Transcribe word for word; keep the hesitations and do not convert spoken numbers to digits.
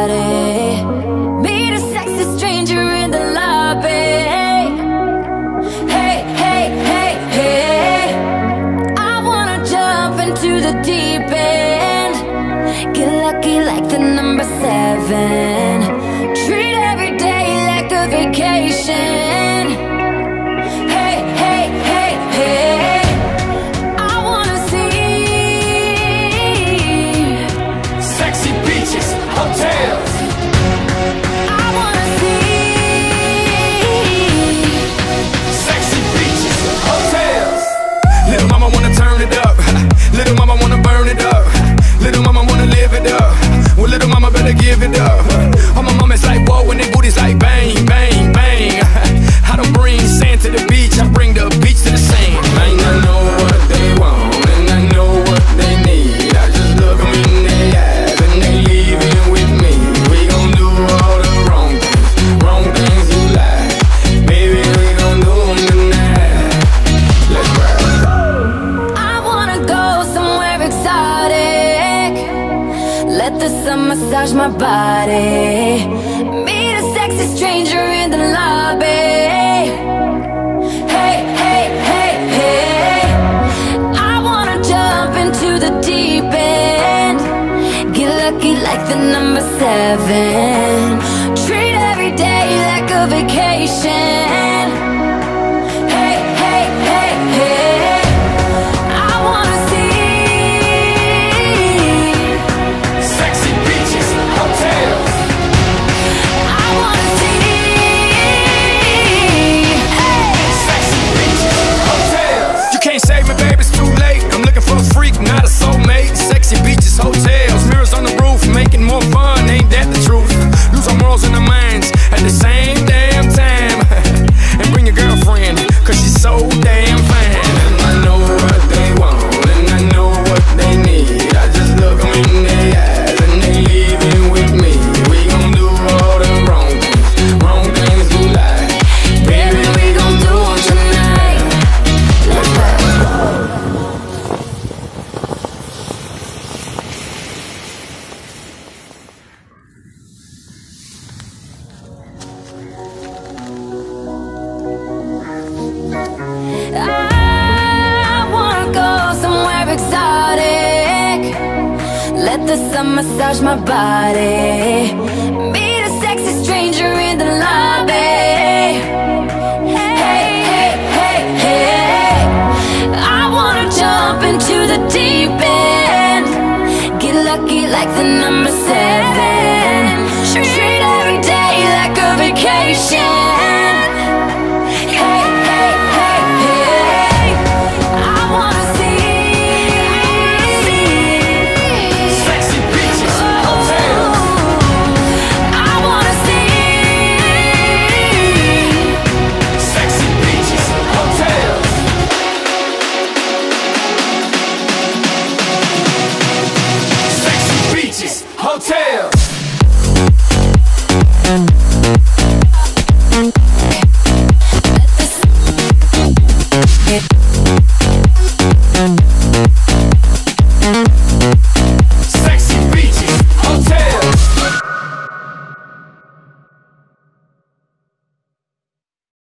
body. Meet a sexy stranger in the lobby. Hey, hey, hey, hey, I wanna jump into the deep end. Get lucky like the number seven. Treat every day like a vacation. Hey, hey, hey, hey, I wanna see sexy beaches, hotels. I wanna see Sexy beaches, hotels. Little mama wanna turn it up. Little mama wanna burn it up. Little mama wanna live it up. Well, little mama better give it up. All my mamas like whoa, and they booties like bang, bang, bang. I don't bring sand to the beach, I bring the beach to the sand. Man, I know what they want, and I know what they need. I just look them in their eyes, and they leaving with me. We gon' do all the wrong things, wrong things you like. Baby, we gon' do them tonight. Let's ride. I wanna go somewhere exotic. Let the sun massage my body. Meet a sexy stranger in the lobby. Hey, hey, hey, hey, I wanna jump into the deep end. Get lucky like the number seven. Treat every day like a vacation. Hey, hey, hey, hey, I wanna see Sexy beaches, hotels. I wanna see, hey. Sexy beaches, hotels. You can't save me, baby, it's too late. I'm looking for a freak, not a soulmate. Sexy beaches, hotels, mirrors on the roof, making more fun, ain't that the truth? Lose our morals and our minds at the same damn time. And bring your girlfriend, cause she's so damn fine. And I know what they want, and I know what they need. I just look them in their eyes, and they leaving with me. We gon' do all the wrong things, wrong things you like. Baby, we gon' do 'em tonight. Let's go. I wanna go somewhere exotic. Let the sun massage my body. Meet a sexy stranger in the lobby. Hey, hey, hey, hey, I wanna jump into the deep end. Get lucky like the number seven.